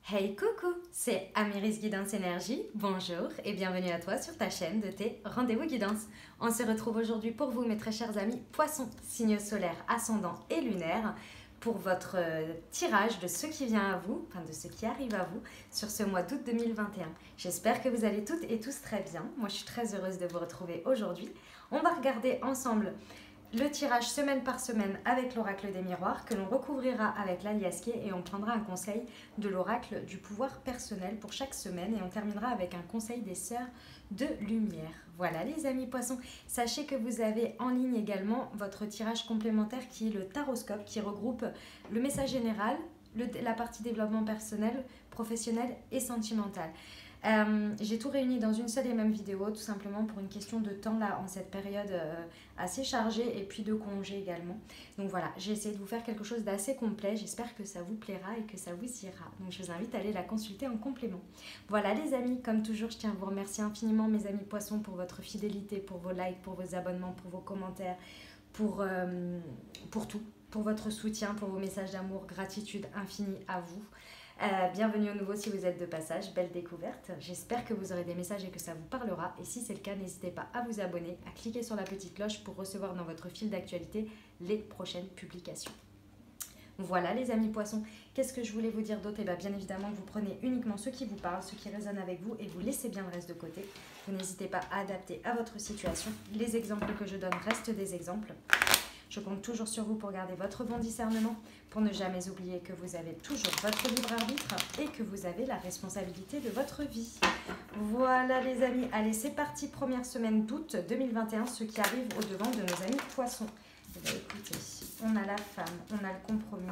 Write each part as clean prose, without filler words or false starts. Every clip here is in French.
Hey coucou, c'est Amiris Guidance Énergie, bonjour et bienvenue à toi sur ta chaîne de tes rendez-vous guidance. On se retrouve aujourd'hui pour vous mes très chers amis Poissons, signe solaire, ascendant et lunaire, pour votre tirage de ce qui vient à vous, enfin de ce qui arrive à vous sur ce mois d'août 2021. J'espère que vous allez toutes et tous très bien, moi je suis très heureuse de vous retrouver aujourd'hui. On va regarder ensemble le tirage semaine par semaine avec l'oracle des miroirs que l'on recouvrira avec l'aliasqué et on prendra un conseil de l'oracle du pouvoir personnel pour chaque semaine et on terminera avec un conseil des sœurs de lumière. Voilà les amis poissons, sachez que vous avez en ligne également votre tirage complémentaire qui est le taroscope qui regroupe le message général, la partie développement personnel, professionnel et sentimental. J'ai tout réuni dans une seule et même vidéo tout simplement pour une question de temps là en cette période assez chargée et puis de congé également. Donc voilà, j'ai essayé de vous faire quelque chose d'assez complet, j'espère que ça vous plaira et que ça vous ira. Donc je vous invite à aller la consulter en complément. Voilà les amis, comme toujours je tiens à vous remercier infiniment mes amis poissons pour votre fidélité, pour vos likes, pour vos abonnements, pour vos commentaires, pour tout, pour votre soutien, pour vos messages d'amour, gratitude infinie à vous. Bienvenue au nouveau si vous êtes de passage, belle découverte. J'espère que vous aurez des messages et que ça vous parlera. Et si c'est le cas, n'hésitez pas à vous abonner, à cliquer sur la petite cloche pour recevoir dans votre fil d'actualité les prochaines publications. Voilà les amis poissons, qu'est-ce que je voulais vous dire d'autre? Et bien évidemment, vous prenez uniquement ce qui vous parle, ce qui résonne avec vous et vous laissez bien le reste de côté. Vous n'hésitez pas à adapter à votre situation. Les exemples que je donne restent des exemples. Je compte toujours sur vous pour garder votre bon discernement, pour ne jamais oublier que vous avez toujours votre libre arbitre et que vous avez la responsabilité de votre vie. Voilà les amis, allez c'est parti, première semaine d'août 2021, ce qui arrive au devant de nos amis poissons. Eh bien, écoutez, on a la femme, on a le compromis.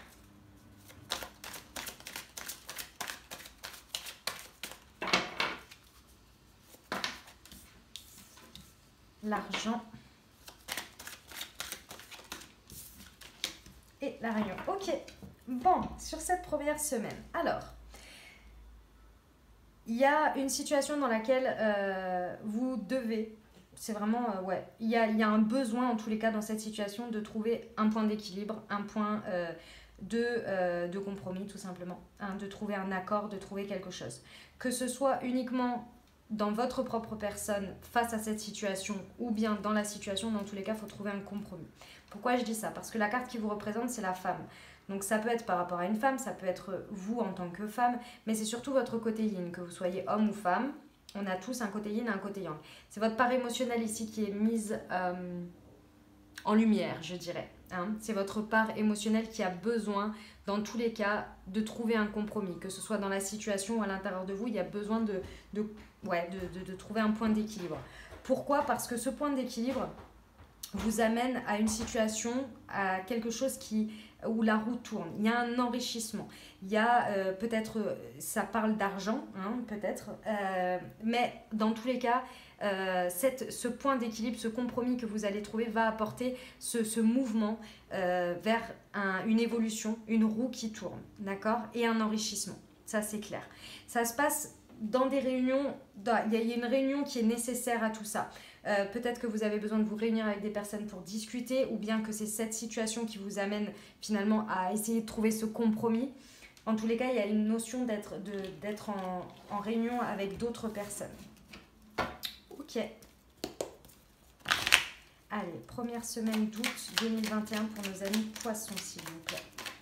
L'argent. Et la réunion. Ok, bon, sur cette première semaine, alors, il y a une situation dans laquelle vous devez, c'est vraiment, ouais, il y a un besoin en tous les cas dans cette situation de trouver un point d'équilibre, un point de compromis tout simplement, hein, de trouver un accord, de trouver quelque chose. Que ce soit uniquement dans votre propre personne face à cette situation ou bien dans la situation, dans tous les cas, il faut trouver un compromis. Pourquoi je dis ça? Parce que la carte qui vous représente, c'est la femme. Donc ça peut être par rapport à une femme, ça peut être vous en tant que femme, mais c'est surtout votre côté yin, que vous soyez homme ou femme. On a tous un côté yin et un côté yang. C'est votre part émotionnelle ici qui est mise en lumière, je dirais. Hein. C'est votre part émotionnelle qui a besoin, dans tous les cas, de trouver un compromis. Que ce soit dans la situation ou à l'intérieur de vous, il y a besoin de trouver un point d'équilibre. Pourquoi? Parce que ce point d'équilibre vous amène à une situation, à quelque chose où la roue tourne. Il y a un enrichissement. Il y a peut-être, ça parle d'argent, hein, peut-être, mais dans tous les cas, ce point d'équilibre, ce compromis que vous allez trouver va apporter ce mouvement vers une évolution, une roue qui tourne, d'accord? Et un enrichissement, ça c'est clair. Ça se passe dans des réunions, il y a une réunion qui est nécessaire à tout ça. Peut-être que vous avez besoin de vous réunir avec des personnes pour discuter ou bien que c'est cette situation qui vous amène finalement à essayer de trouver ce compromis. En tous les cas, il y a une notion d'être en réunion avec d'autres personnes. Ok. Allez, première semaine d'août 2021 pour nos amis poissons, s'il vous plaît.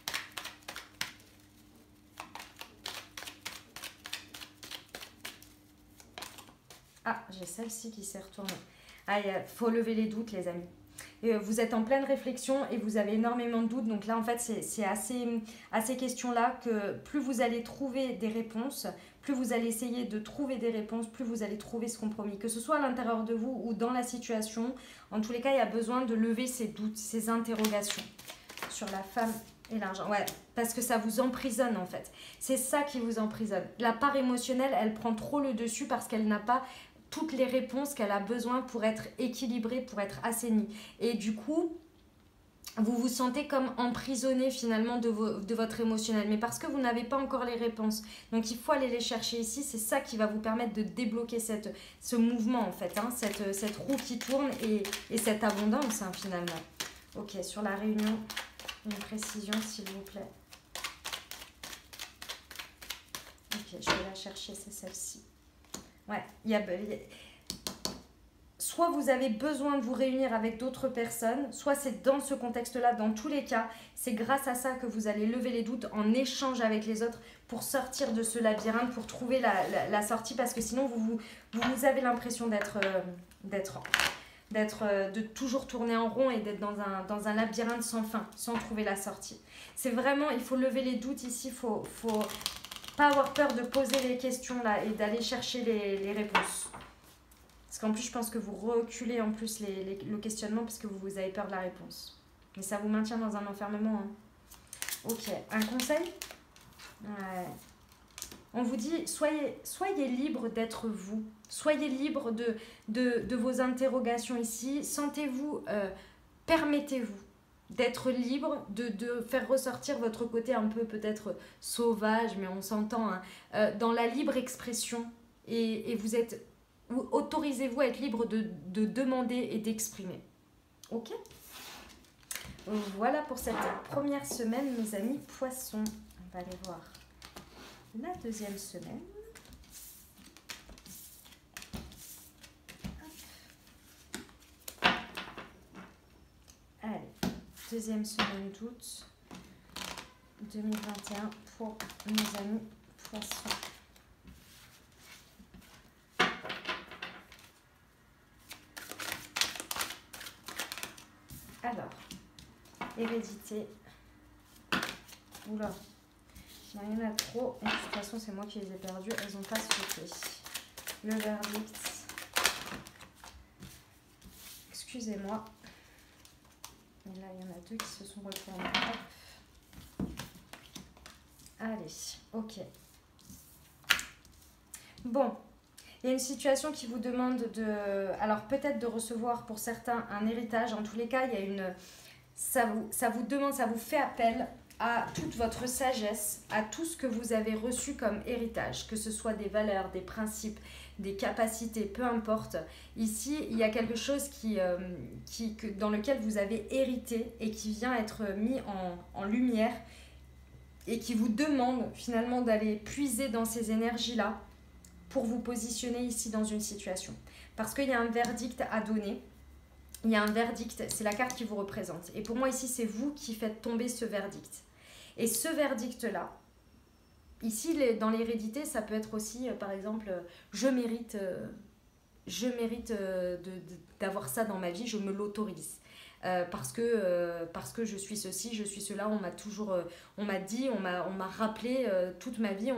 Ah, j'ai celle-ci qui s'est retournée. Ah, il faut lever les doutes, les amis. Et vous êtes en pleine réflexion et vous avez énormément de doutes. Donc là, en fait, c'est à ces questions-là que plus vous allez trouver des réponses, plus vous allez essayer de trouver des réponses, plus vous allez trouver ce compromis. Que ce soit à l'intérieur de vous ou dans la situation, en tous les cas, il y a besoin de lever ces doutes, ces interrogations sur la femme et l'argent. Ouais, parce que ça vous emprisonne en fait. C'est ça qui vous emprisonne. La part émotionnelle, elle prend trop le dessus parce qu'elle n'a pas toutes les réponses qu'elle a besoin pour être équilibrée, pour être assainie. Et du coup, vous vous sentez comme emprisonné finalement de votre émotionnel, mais parce que vous n'avez pas encore les réponses. Donc il faut aller les chercher ici, c'est ça qui va vous permettre de débloquer ce mouvement en fait, hein, cette roue qui tourne et cette abondance hein, finalement. Ok, sur la réunion, une précision s'il vous plaît. je vais la chercher, c'est celle-ci. Ouais, soit vous avez besoin de vous réunir avec d'autres personnes, soit c'est dans ce contexte-là, dans tous les cas, c'est grâce à ça que vous allez lever les doutes en échange avec les autres pour sortir de ce labyrinthe, pour trouver la sortie, parce que sinon vous avez l'impression de toujours tourner en rond et d'être dans un labyrinthe sans fin, sans trouver la sortie. C'est vraiment, il faut lever les doutes ici, il faut pas avoir peur de poser les questions là et d'aller chercher les réponses. Parce qu'en plus, je pense que vous reculez en plus le questionnement parce que vous avez peur de la réponse. Mais ça vous maintient dans un enfermement. Hein. Ok, un conseil? Ouais. On vous dit, soyez libre d'être vous. Soyez libre de vos interrogations ici. Sentez-vous, permettez-vous d'être libre, de faire ressortir votre côté un peu peut-être sauvage, mais on s'entend, hein, dans la libre expression. Et vous êtes... Autorisez-vous à être libre de demander et d'exprimer. Ok? Voilà pour cette première semaine, mes amis poissons. On va aller voir la deuxième semaine. Hop. Allez, deuxième semaine d'août 2021 pour mes amis poissons. Alors, hérédité. Oula, il y en a trop. Et de toute façon, c'est moi qui les ai perdues. Elles n'ont pas sauté. Le verdict. Excusez-moi. Et là, il y en a deux qui se sont retournés. Hop. Allez, ok. Bon. Il y a une situation qui vous demande alors peut-être de recevoir pour certains un héritage. En tous les cas, il y a ça vous demande, ça vous fait appel à toute votre sagesse, à tout ce que vous avez reçu comme héritage, que ce soit des valeurs, des principes, des capacités, peu importe. Ici, il y a quelque chose dans lequel vous avez hérité et qui vient être mis en lumière et qui vous demande finalement d'aller puiser dans ces énergies-là pour vous positionner ici dans une situation. Parce qu'il y a un verdict à donner. Il y a un verdict, c'est la carte qui vous représente. Et pour moi ici, c'est vous qui faites tomber ce verdict. Et ce verdict-là, ici, dans l'hérédité, ça peut être aussi, par exemple, je mérite d'avoir ça dans ma vie, je me l'autorise. Parce que je suis ceci, je suis cela, on m'a dit, on m'a rappelé toute ma vie, on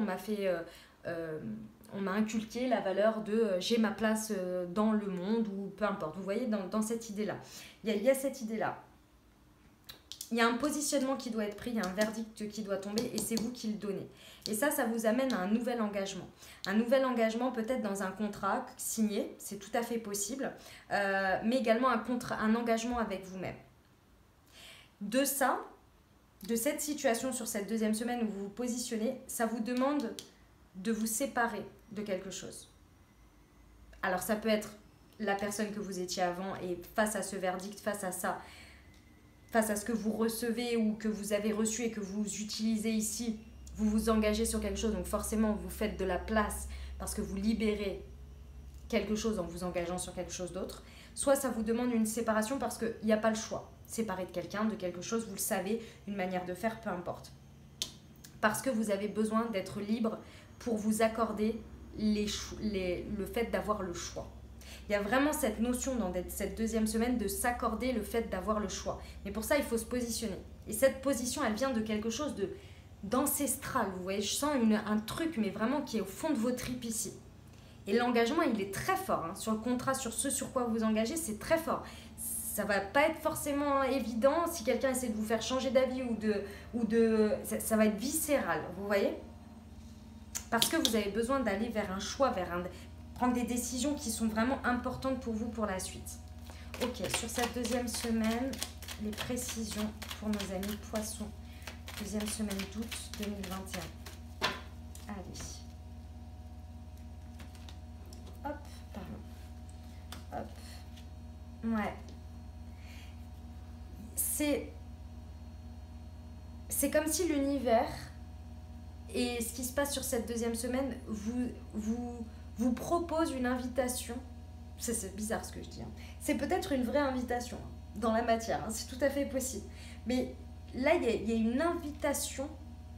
m'a inculqué la valeur de j'ai ma place dans le monde ou peu importe. Vous voyez, dans cette idée-là. Il y a cette idée-là. Il y a un positionnement qui doit être pris, il y a un verdict qui doit tomber et c'est vous qui le donnez. Et ça vous amène à un nouvel engagement. Un nouvel engagement peut-être dans un contrat signé, c'est tout à fait possible, mais également un engagement avec vous-même. De cette situation sur cette deuxième semaine où vous vous positionnez, ça vous demande de vous séparer de quelque chose. Alors ça peut être la personne que vous étiez avant et face à ce verdict, face à ça, face à ce que vous recevez ou que vous avez reçu et que vous utilisez ici, vous vous engagez sur quelque chose, donc forcément vous faites de la place parce que vous libérez quelque chose en vous engageant sur quelque chose d'autre. Soit ça vous demande une séparation parce qu'il n'y a pas le choix. Séparer de quelqu'un, de quelque chose, vous le savez, une manière de faire, peu importe. Parce que vous avez besoin d'être libre pour vous accorder le fait d'avoir le choix. Il y a vraiment cette notion dans cette deuxième semaine de s'accorder le fait d'avoir le choix. Mais pour ça, il faut se positionner. Et cette position, elle vient de quelque chose d'ancestral. Vous voyez, je sens un truc, mais vraiment qui est au fond de vos tripes ici. Et l'engagement, il est très fort. Hein. Sur le contrat, sur ce sur quoi vous engagez, c'est très fort. Ça va pas être forcément évident si quelqu'un essaie de vous faire changer d'avis ça va être viscéral, vous voyez ? Parce que vous avez besoin d'aller vers un choix, prendre des décisions qui sont vraiment importantes pour vous pour la suite. Ok, sur cette deuxième semaine, les précisions pour nos amis poissons. Deuxième semaine d'août 2021. Allez. Hop, pardon. Hop. Ouais. C'est comme si l'univers Et ce qui se passe sur cette deuxième semaine vous propose une invitation. C'est bizarre ce que je dis. Hein. C'est peut-être une vraie invitation hein, dans la matière. Hein, c'est tout à fait possible. Mais là, il y a une invitation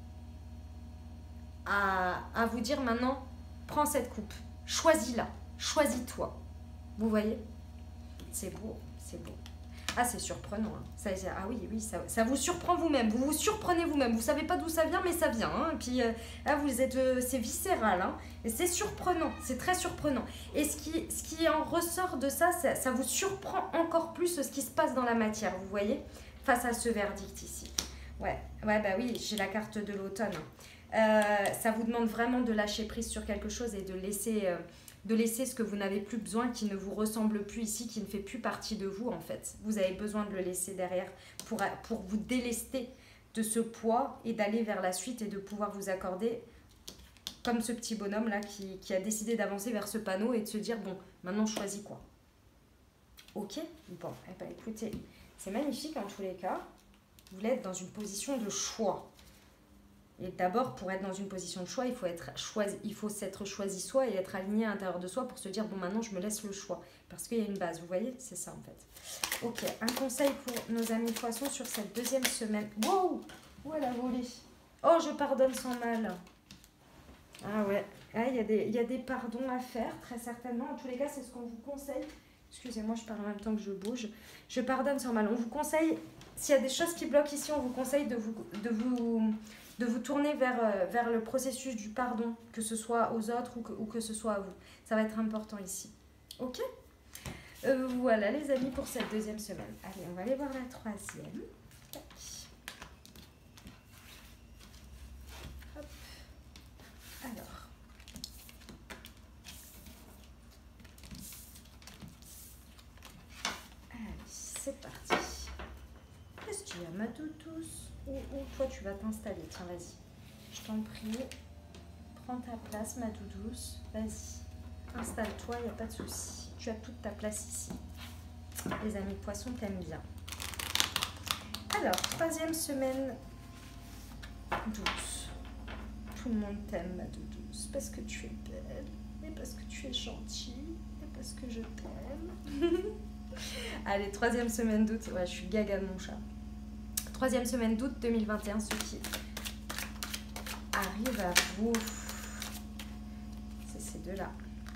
à vous dire maintenant, prends cette coupe. Choisis-la. Choisis-toi. Vous voyez? C'est beau. C'est beau. Ah, c'est surprenant. Hein. Ah oui, ça vous surprend vous-même. Vous vous surprenez vous-même. Vous savez pas d'où ça vient, mais ça vient. Hein. Et puis là, vous êtes, c'est viscéral. Hein. Et c'est surprenant. C'est très surprenant. Et ce qui en ressort de ça, ça vous surprend encore plus ce qui se passe dans la matière. Vous voyez, face à ce verdict ici. Ouais, bah oui, j'ai la carte de l'automne. Ça vous demande vraiment de lâcher prise sur quelque chose et de laisser ce que vous n'avez plus besoin, qui ne vous ressemble plus ici, qui ne fait plus partie de vous en fait. Vous avez besoin de le laisser derrière pour vous délester de ce poids et d'aller vers la suite et de pouvoir vous accorder, comme ce petit bonhomme là qui a décidé d'avancer vers ce panneau et de se dire bon, maintenant je choisis quoi. Ok. Bon, eh ben, écoutez, c'est magnifique en tous les cas. Vous voulez être dans une position de choix. Et d'abord, pour être dans une position de choix, il faut s'être choisi soi et être aligné à l'intérieur de soi pour se dire, bon, maintenant, je me laisse le choix. Parce qu'il y a une base, vous voyez, c'est ça, en fait. Ok, un conseil pour nos amis poissons sur cette deuxième semaine. Wow! Où elle a volé? Oh, je pardonne sans mal. Ah ouais, il y a des pardons à faire, très certainement. En tous les cas, c'est ce qu'on vous conseille. Excusez-moi, je parle en même temps que je bouge. Je pardonne sans mal. On vous conseille, s'il y a des choses qui bloquent ici, on vous conseille de vous tourner vers le processus du pardon, que ce soit aux autres ou que ce soit à vous. Ça va être important ici. Ok? Voilà les amis pour cette deuxième semaine. Allez, on va aller voir la troisième. Tac. Hop. Alors. Allez, c'est parti. Qu'est-ce qu'il y a, ma doudouce? Où toi tu vas t'installer? Tiens, vas-y. Je t'en prie. Prends ta place, ma doudouce. Vas-y. Installe-toi, il n'y a pas de souci. Tu as toute ta place ici. Les amis poissons t'aiment bien. Alors, troisième semaine douce. Tout le monde t'aime, ma doudouce. Parce que tu es belle. Et parce que tu es gentille. Et parce que je t'aime. Allez, troisième semaine d'août. Ouais, je suis gaga de mon chat. Troisième semaine d'août 2021, ceux qui arrivent à vous. C'est ces deux-là.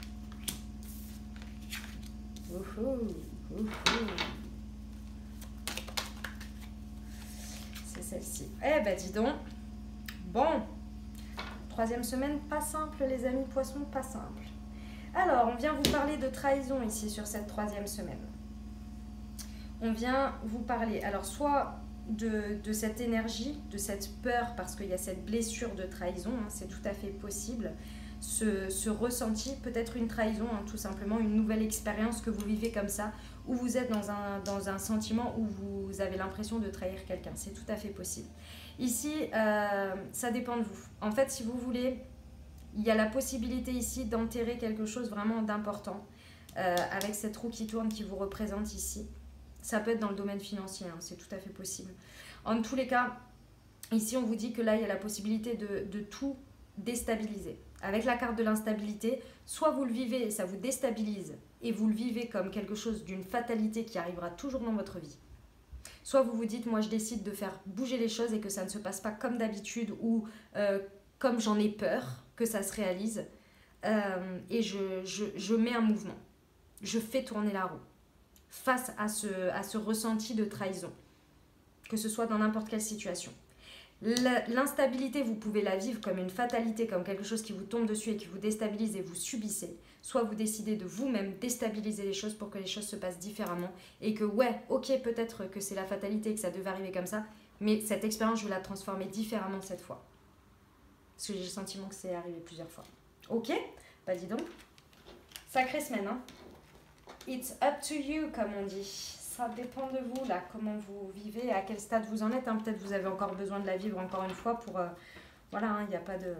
C'est celle-ci. Eh ben, dis donc. Bon. Troisième semaine, pas simple, les amis poissons, pas simple. Alors, on vient vous parler de trahison ici sur cette troisième semaine. On vient vous parler, alors soit de cette énergie, de cette peur, parce qu'il y a cette blessure de trahison, hein, c'est tout à fait possible. Ce ressenti, peut-être une trahison, hein, tout simplement, une nouvelle expérience que vous vivez comme ça, où vous êtes dans un sentiment où vous avez l'impression de trahir quelqu'un. C'est tout à fait possible. Ici, ça dépend de vous. En fait, si vous voulez, il y a la possibilité ici d'enterrer quelque chose vraiment d'important avec cette roue qui tourne qui vous représente ici. Ça peut être dans le domaine financier, hein, c'est tout à fait possible. En tous les cas, ici, on vous dit que là, il y a la possibilité de tout déstabiliser. Avec la carte de l'instabilité, soit vous le vivez et ça vous déstabilise et vous le vivez comme quelque chose d'une fatalité qui arrivera toujours dans votre vie. Soit vous vous dites, moi je décide de faire bouger les choses et que ça ne se passe pas comme d'habitude ou comme j'en ai peur que ça se réalise et je mets un mouvement. Je fais tourner la roue face à ce ressenti de trahison, que ce soit dans n'importe quelle situation. L'instabilité, vous pouvez la vivre comme une fatalité, comme quelque chose qui vous tombe dessus et qui vous déstabilise et vous subissez. Soit vous décidez de vous-même déstabiliser les choses pour que les choses se passent différemment et que ouais, ok, peut-être que c'est la fatalité et que ça devait arriver comme ça, mais cette expérience, je vais la transformer différemment cette fois. Parce que j'ai le sentiment que c'est arrivé plusieurs fois. Ok? Bah dis donc. Sacrée semaine, hein? It's up to you, comme on dit. Ça dépend de vous, là, comment vous vivez, à quel stade vous en êtes. Hein. Peut-être vous avez encore besoin de la vivre encore une fois pour... voilà, il n'y a pas de...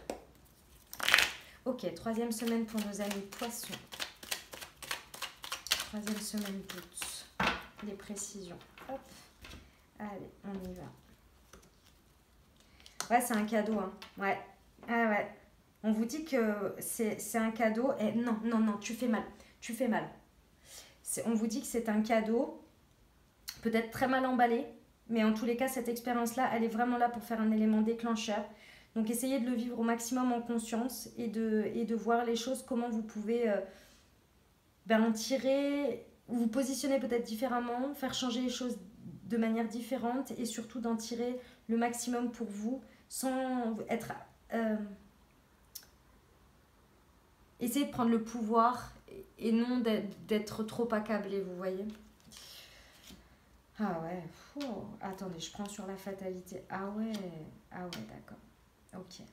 Ok, troisième semaine pour nos amis poissons. Troisième semaine d'août. Les précisions. Hop. Allez, on y va. Ouais, c'est un cadeau. Hein. Ouais, Ah ouais. On vous dit que c'est un cadeau. Et non, non, non, tu fais mal. Tu fais mal. On vous dit que c'est un cadeau, peut-être très mal emballé, mais en tous les cas, cette expérience-là, elle est vraiment là pour faire un élément déclencheur. Donc essayez de le vivre au maximum en conscience et de voir les choses, comment vous pouvez en tirer, vous positionner peut-être différemment, faire changer les choses de manière différente et surtout d'en tirer le maximum pour vous sans être... euh, essayez de prendre le pouvoir et non d'être trop accablé, vous voyez. Ah ouais, attendez, je prends sur la fatalité. Ah ouais, d'accord. Ok.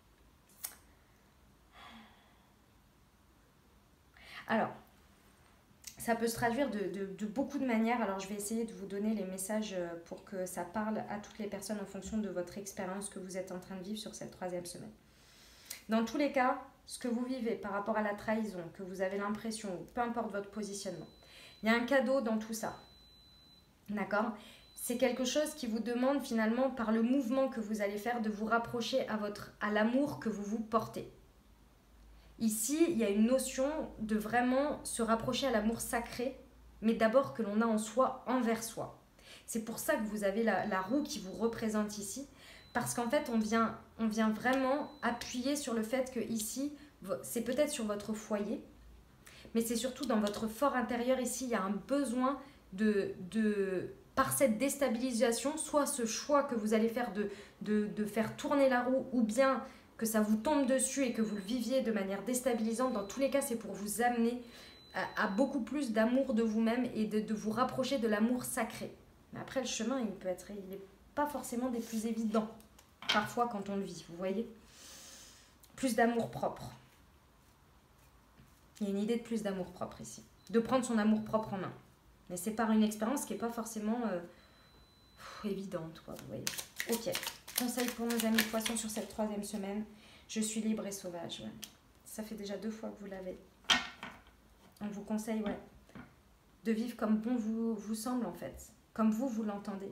Alors, ça peut se traduire de beaucoup de manières. Alors, je vais essayer de vous donner les messages pour que ça parle à toutes les personnes en fonction de votre expérience que vous êtes en train de vivre sur cette troisième semaine. Dans tous les cas, ce que vous vivez par rapport à la trahison, que vous avez l'impression, peu importe votre positionnement, il y a un cadeau dans tout ça. D'accord? C'est quelque chose qui vous demande finalement, par le mouvement que vous allez faire, de vous rapprocher à l'amour que vous vous portez. Ici, il y a une notion de vraiment se rapprocher à l'amour sacré, mais d'abord que l'on a en soi, envers soi. C'est pour ça que vous avez la roue qui vous représente ici, parce qu'en fait, on vient vraiment appuyer sur le fait que ici, c'est peut-être sur votre foyer, mais c'est surtout dans votre fort intérieur. Ici, il y a un besoin par cette déstabilisation, soit ce choix que vous allez faire de faire tourner la roue, ou bien que ça vous tombe dessus et que vous le viviez de manière déstabilisante. Dans tous les cas, c'est pour vous amener à beaucoup plus d'amour de vous-même et de vous rapprocher de l'amour sacré. Mais après, le chemin, il n'est pas forcément des plus évidents, parfois quand on le vit, vous voyez. Plus d'amour propre. Il y a une idée de plus d'amour propre ici. De prendre son amour propre en main. Mais c'est par une expérience qui n'est pas forcément évidente, quoi, vous voyez. Ok. Conseil pour nos amis poissons sur cette troisième semaine. Je suis libre et sauvage. Ouais. Ça fait déjà 2 fois que vous l'avez. On vous conseille, de vivre comme bon vous semble, en fait. Comme vous l'entendez.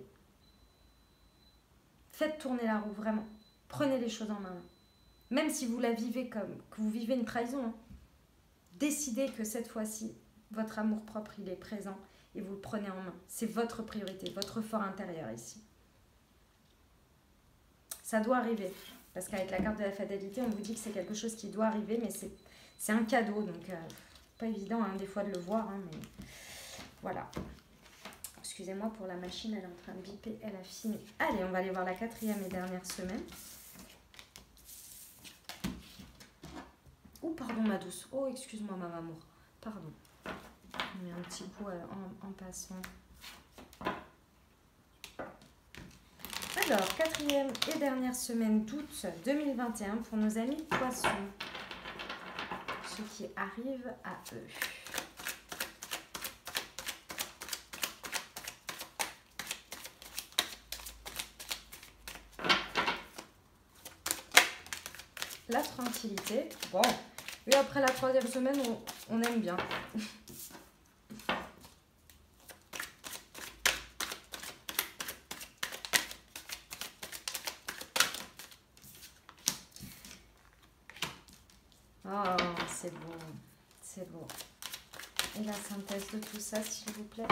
Faites tourner la roue, vraiment. Prenez les choses en main. Même si vous la vivez comme que vous vivez une trahison. Hein. Décidez que cette fois-ci, votre amour-propre, il est présent et vous le prenez en main. C'est votre priorité, votre fort intérieur ici. Ça doit arriver. Parce qu'avec la carte de la fatalité, on vous dit que c'est quelque chose qui doit arriver, mais c'est un cadeau. Donc, pas évident des fois de le voir. Mais voilà. Excusez-moi pour la machine, elle est en train de biper, elle a fini. Allez, on va aller voir la 4e et dernière semaine. Oh, pardon, ma douce. Oh, excuse-moi, ma amour. Pardon. On met un petit coup en passant. Alors, 4e et dernière semaine d'août 2021 pour nos amis poissons. Ce qui arrive à eux. La tranquillité. Bon, et après la 3e semaine, on aime bien. Oh, c'est beau, c'est beau. Et la synthèse de tout ça, s'il vous plaît.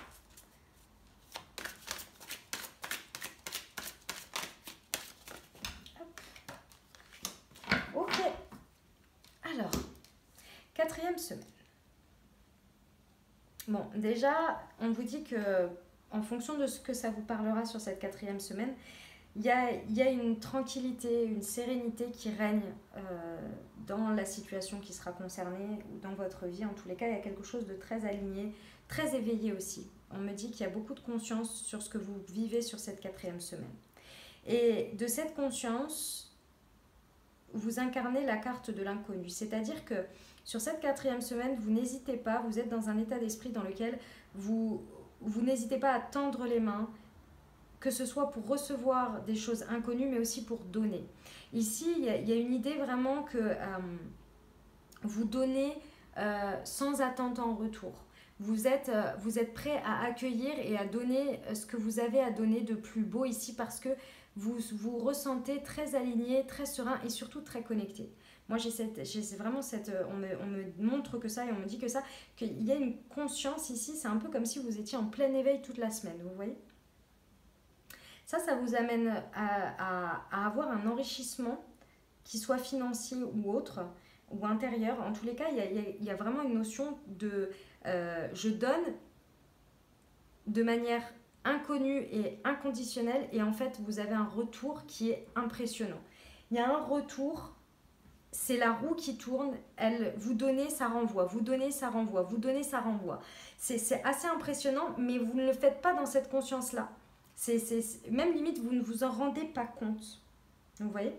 Ok. Alors, 4e semaine. Bon, déjà, on vous dit que, en fonction de ce que ça vous parlera sur cette 4e semaine, il y a une tranquillité, une sérénité qui règne dans la situation qui sera concernée ou dans votre vie. En tous les cas, il y a quelque chose de très aligné, très éveillé aussi. On me dit qu'il y a beaucoup de conscience sur ce que vous vivez sur cette 4e semaine. Et de cette conscience, vous incarnez la carte de l'inconnu. C'est-à-dire que sur cette 4e semaine, vous n'hésitez pas, vous êtes dans un état d'esprit dans lequel vous n'hésitez pas à tendre les mains, que ce soit pour recevoir des choses inconnues, mais aussi pour donner. Ici, il y a une idée vraiment que vous donnez sans attente en retour. Vous êtes prêt à accueillir et à donner ce que vous avez à donner de plus beau ici parce que vous vous ressentez très aligné, très serein et surtout très connecté. Moi, j'ai vraiment cette... on me montre que ça et on me dit que ça, qu'il y a une conscience ici, c'est un peu comme si vous étiez en plein éveil toute la semaine, vous voyez? Ça vous amène à avoir un enrichissement, qu'il soit financier ou autre, ou intérieur. En tous les cas, il y a vraiment une notion de je donne de manière inconnue et inconditionnelle, et en fait, vous avez un retour qui est impressionnant. Il y a un retour, c'est la roue qui tourne, vous donnez, ça renvoie, vous donnez, ça renvoie, vous donnez, ça renvoie. C'est assez impressionnant, mais vous ne le faites pas dans cette conscience-là. Même limite, vous ne vous en rendez pas compte. Vous voyez?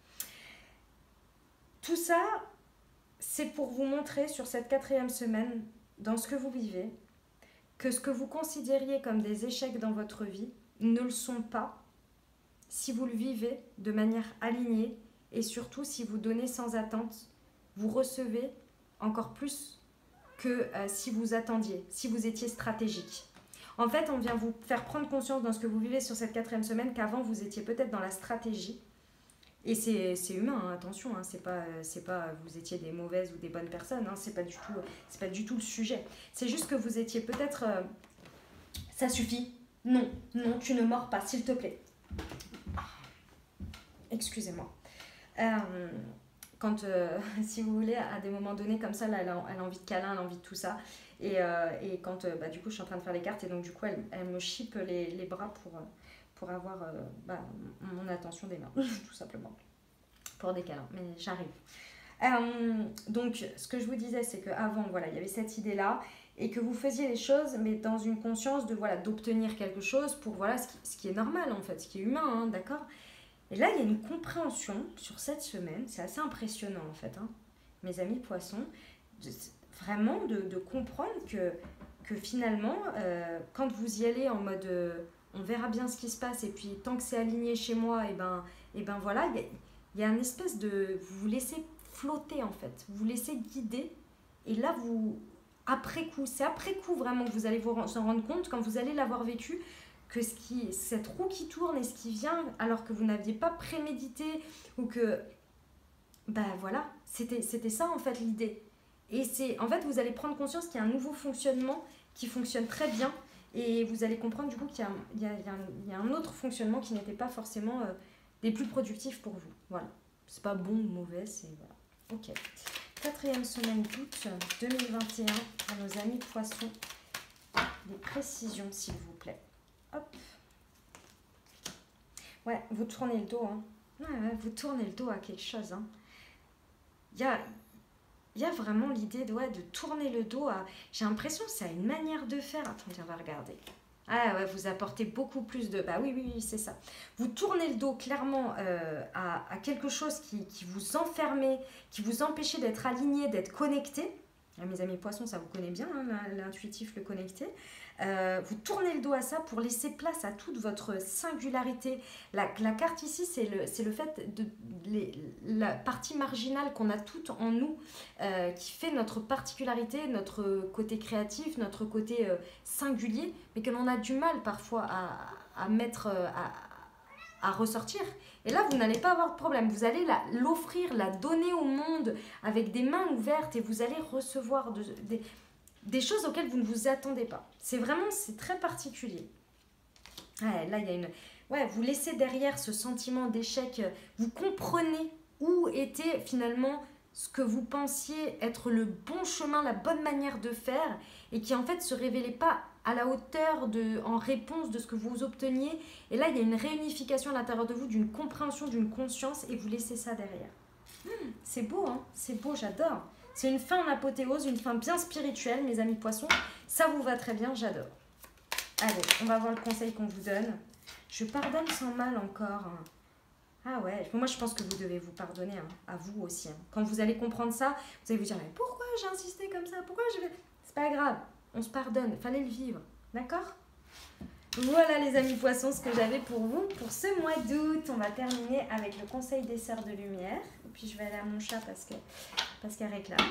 Tout ça, c'est pour vous montrer sur cette 4e semaine, dans ce que vous vivez, que ce que vous considériez comme des échecs dans votre vie ne le sont pas si vous le vivez de manière alignée et surtout si vous donnez sans attente, vous recevez encore plus que si vous attendiez, si vous étiez stratégique. En fait, on vient vous faire prendre conscience dans ce que vous vivez sur cette 4e semaine qu'avant vous étiez peut-être dans la stratégie. Et c'est humain, hein, attention, hein, c'est pas vous étiez des mauvaises ou des bonnes personnes, hein, c'est pas du tout le sujet. C'est juste que vous étiez peut-être ça suffit. Non, tu ne mords pas, s'il te plaît. Excusez-moi. Quand, si vous voulez, à des moments donnés comme ça, là, elle a envie de câlin, elle a envie de tout ça. Et quand, du coup, je suis en train de faire les cartes, et donc, du coup, elle me chipe les bras pour avoir mon attention des mains, tout simplement. Pour des câlins, mais j'arrive. Donc, ce que je vous disais, c'est qu'avant, voilà, il y avait cette idée-là, et que vous faisiez les choses, mais dans une conscience de, voilà, d'obtenir quelque chose pour, voilà, ce qui est normal, en fait, ce qui est humain, hein, d'accord ? Et là, il y a une compréhension sur cette semaine, c'est assez impressionnant en fait, hein, mes amis poissons, vraiment de comprendre que finalement, quand vous y allez en mode on verra bien ce qui se passe, et puis tant que c'est aligné chez moi, et ben voilà, il y a une espèce de... Vous vous laissez flotter en fait, vous vous laissez guider, et là, c'est après coup vraiment que vous allez vous en rendre compte, quand vous allez l'avoir vécu, que cette roue qui tourne et ce qui vient alors que vous n'aviez pas prémédité ou que voilà, c'était ça en fait l'idée. Et en fait vous allez prendre conscience qu'il y a un nouveau fonctionnement qui fonctionne très bien, et vous allez comprendre du coup qu'il y a un autre fonctionnement qui n'était pas forcément des plus productifs pour vous. Voilà, c'est pas bon ou mauvais, c'est voilà. Ok, 4e semaine d'août 2021 à nos amis poissons, des précisions s'il vous plaît. Hop. Ouais, vous tournez le dos. Hein. Ouais, vous tournez le dos à quelque chose. Hein. Il y a vraiment l'idée de tourner le dos à... J'ai l'impression que ça a une manière de faire. Attendez, on va regarder. Ah ouais, vous apportez beaucoup plus de... Bah oui, c'est ça. Vous tournez le dos clairement à quelque chose qui vous enfermait, qui vous empêchait d'être aligné, d'être connecté. Mes amis poissons, ça vous connaît bien, hein, l'intuitif, le connecté. Vous tournez le dos à ça pour laisser place à toute votre singularité. La carte ici, c'est le fait de la partie marginale qu'on a toute en nous, qui fait notre particularité, notre côté créatif, notre côté singulier, mais que l'on a du mal parfois à mettre, à ressortir. Et là, vous n'allez pas avoir de problème. Vous allez l'offrir, la donner au monde avec des mains ouvertes, et vous allez recevoir des choses auxquelles vous ne vous attendez pas. C'est très particulier. Ouais, là, il y a une... Ouais, vous laissez derrière ce sentiment d'échec. Vous comprenez où était finalement ce que vous pensiez être le bon chemin, la bonne manière de faire, et qui en fait se révélait pas à la hauteur en réponse de ce que vous obteniez. Et là, il y a une réunification à l'intérieur de vous, d'une compréhension, d'une conscience, et vous laissez ça derrière. C'est beau, hein? C'est beau, j'adore. C'est une fin en apothéose, une fin bien spirituelle, mes amis poissons. Ça vous va très bien, j'adore. Allez, on va voir le conseil qu'on vous donne. Je pardonne sans mal encore. Ah ouais, moi je pense que vous devez vous pardonner, hein, à vous aussi. Hein. Quand vous allez comprendre ça, vous allez vous dire, mais pourquoi j'ai insisté comme ça? Pourquoi je vais... C'est pas grave, on se pardonne, fallait le vivre, d'accord? Voilà les amis poissons, ce que j'avais pour vous pour ce mois d'août. On va terminer avec le conseil des sœurs de lumière. Et puis je vais aller à mon chat parce qu'elle réclame.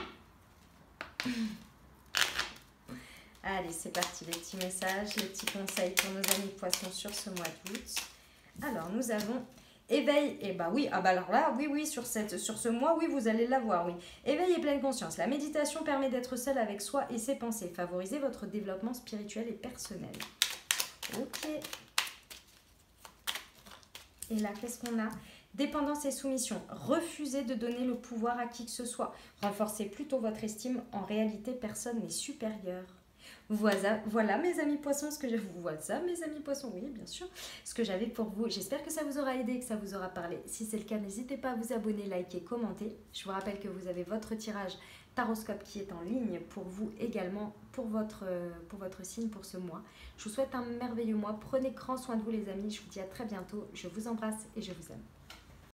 Allez, c'est parti, les petits messages, les petits conseils pour nos amis poissons sur ce mois d'août. Alors, nous avons éveil, et bah oui, ah bah alors là, oui, oui, sur ce mois, oui, vous allez l'avoir, oui. Éveil et pleine conscience. La méditation permet d'être seul avec soi et ses pensées. Favorisez votre développement spirituel et personnel. Ok. Et là, qu'est-ce qu'on a? Dépendance et soumission. Refusez de donner le pouvoir à qui que ce soit. Renforcez plutôt votre estime. En réalité, personne n'est supérieur. Voilà mes amis poissons, ce que je vous vois ça, mes amis poissons, oui bien sûr, ce que j'avais pour vous. J'espère que ça vous aura aidé, que ça vous aura parlé. Si c'est le cas, n'hésitez pas à vous abonner, liker, commenter. Je vous rappelle que vous avez votre tirage Taroscope qui est en ligne pour vous également, pour votre signe pour ce mois. Je vous souhaite un merveilleux mois. Prenez grand soin de vous les amis. Je vous dis à très bientôt. Je vous embrasse et je vous aime.